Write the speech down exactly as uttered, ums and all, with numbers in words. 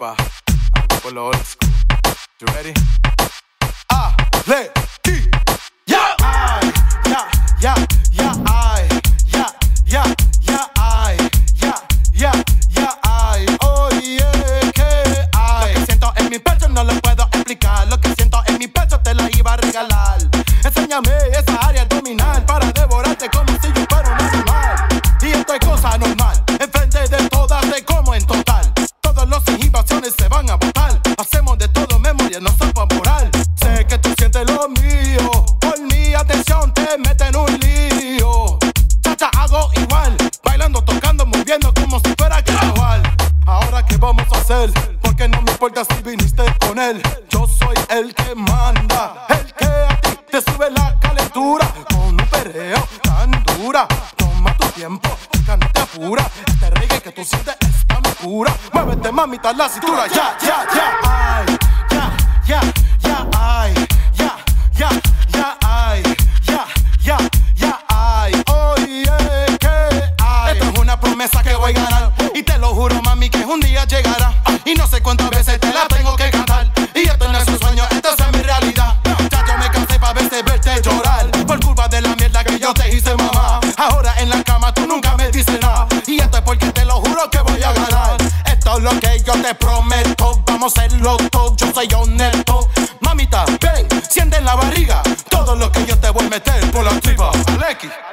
pa, algo por lo old school. You ready? Ah, le, ti, ya, ay, ya, ya, ya, ay, ya, ya, ya, ay, ya, ya, ya, ay, oye, que ay. Lo que siento en mi pecho no lo puedo explicar. Lo que siento en mi pecho te la iba a regalar. Enséñame esa área abdominal para devorarte como si yo fuera un animal. Y esto es cosa normal, enfrente de todas te como en total. Todos los inhibiciones se van a botar. Hacemos de todo memoria, no son pa' moral. Sé que tú sientes lo mío, por mi atención te meten en un lío. Chacha, hago igual, bailando, tocando, moviendo como si fuera carnaval. Ahora qué vamos a hacer, porque no me importa si viniste con él. Yo soy el que manda, el que a ti te sube la calentura. Con un perreo tan dura, toma tu tiempo, chica, no te apura. Este reggae que tú sientes es tan pura. Muévete, mamita, la cintura, ya, ya, ya. Ay, ya, ya, ya, ay, ya, ya, ya, ay, ya, ya, ya, ay, oye, que ay. Esto es una promesa que voy a ganar, y te lo juro, mami, que un día llegará. Y no sé cuántas veces te la tengo que cantar. Y esto no es un sueño, esto es mi realidad. Ya yo me cansé pa' verte, verte llorar, por culpa de la mierda que yo te hice, mamá. Ahora en la cama tú nunca me dices nada. Y esto es porque te lo juro que voy a ganar. Esto es lo que yo te prometo, vamos a hacerlo todo, yo soy honesto. Mamita, ven, siente en la barriga todo lo que yo te voy a meter por la tripa. Aleki.